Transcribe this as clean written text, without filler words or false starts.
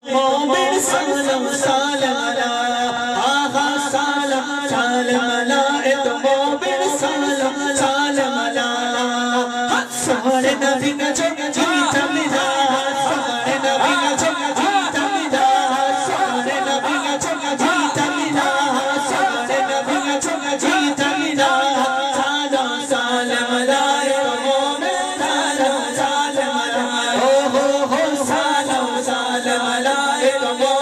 مومن سالم سالم علی آغا سالم سالم علی ایک مومن سالم سالم علی سونے نبی کا جگہ جیتا ملا سونے نبی کا جگہ جیتا ملا سونے نبی کا جگہ جیتا ملا سونے نبی کا جگہ جیتا ملا سالم سالم علی ایک مومن سالم سالم علی سالم سالم علی ایک مومن